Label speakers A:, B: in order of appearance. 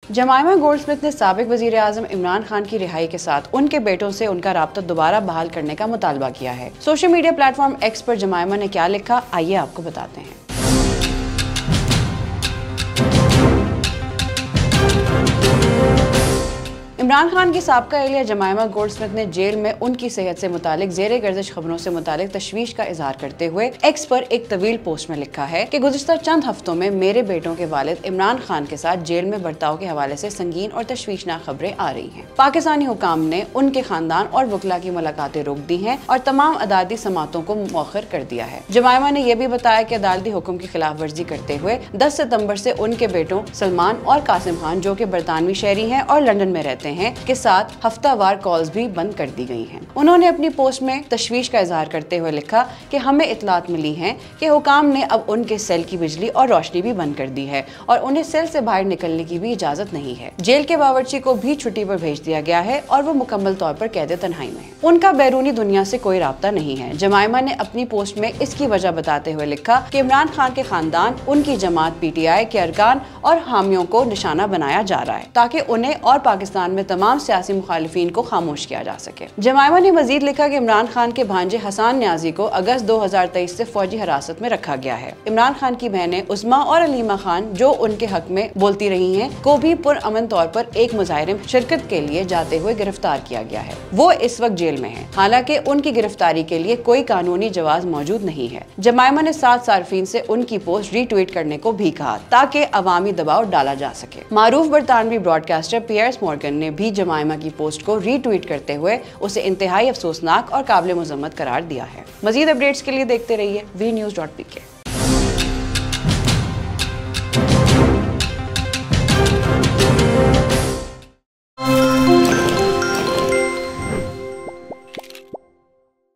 A: जमाइमा Goldsmith ने साबिक वजीर आजम इमरान खान की रिहाई के साथ उनके बेटों से उनका राब्ता दोबारा बहाल करने का मुतालबा किया है। सोशल मीडिया प्लेटफॉर्म एक्स पर जमाइमा ने क्या लिखा, आइए आपको बताते हैं। इमरान खान की साबका एहलिया जमाइमा गोल्डस्मिथ ने जेल में उनकी सेहत से मुतालिक ज़ेरे गर्दिश खबरों से मुतालिक तशवीश का इजहार करते हुए एक्स पर एक तवील पोस्ट में लिखा है कि गुज़िश्ता चंद हफ्तों में मेरे बेटों के वालिद इमरान खान के साथ जेल में बर्ताव के हवाले से संगीन और तशवीशनाक खबरें आ रही हैं। पाकिस्तानी हुकाम ने उनके खानदान और वकला की मुलाकातें रोक दी हैं और तमाम अदालती समातों को मौखर कर दिया है। जमाइमा ने यह भी बताया कि अदालती हुक्म की खिलाफ वर्जी करते हुए 10 सितंबर से उनके बेटों सलमान और कासिम खान, जो कि बरतानवी शहरी हैं और लंदन में रहते हैं, के साथ हफ्तावार कॉल्स भी बंद कर दी गई हैं। उन्होंने अपनी पोस्ट में तशवीश का इजहार करते हुए लिखा कि हमें इतलात मिली है कि हुकाम ने अब उनके सेल की बिजली और रोशनी भी बंद कर दी है और उन्हें सेल से बाहर निकलने की भी इजाजत नहीं है। जेल के बावर्ची को भी छुट्टी पर भेज दिया गया है और वो मुकम्मल तौर पर कैद तन्हाई में है। उनका बैरूनी दुनिया से कोई राब्ता नहीं है। जमाइमा ने अपनी पोस्ट में इसकी वजह बताते हुए लिखा कि इमरान खान के खानदान, उनकी जमात PTI के अरकान और हामियों को निशाना बनाया जा रहा है ताकि उन्हें और पाकिस्तान में तमाम सियासी मुखालिफिन को खामोश किया जा सके। जमाइमा ने मजीद लिखा कि इमरान खान के भांजे हसन न्याजी को अगस्त 2023 से फौजी हिरासत में रखा गया है। इमरान खान की बहनें उस्मा और अलीमा खान, जो उनके हक में बोलती रही हैं, को भी पुरअमन तौर पर एक मुजाहिरे में शिरकत के लिए जाते हुए गिरफ्तार किया गया है। वो इस वक्त जेल में है, हालांकि उनकी गिरफ्तारी के लिए कोई कानूनी जवाज मौजूद नहीं है। जमाइमा ने 7 सार्फिन से उनकी पोस्ट रीट्वीट करने को भी कहा ताकि अवामी दबाव डाला जा सके। मारूफ बरतानवी ब्रॉडकास्टर पियर्स मॉर्गन ने भी जमाइमा की पोस्ट को रीट्वीट करते हुए उसे इंतहाई अफसोसनाक और काबिल मुज़म्मत करार दिया है। मजीद अपडेट्स के लिए देखते रहिए vnews.pk।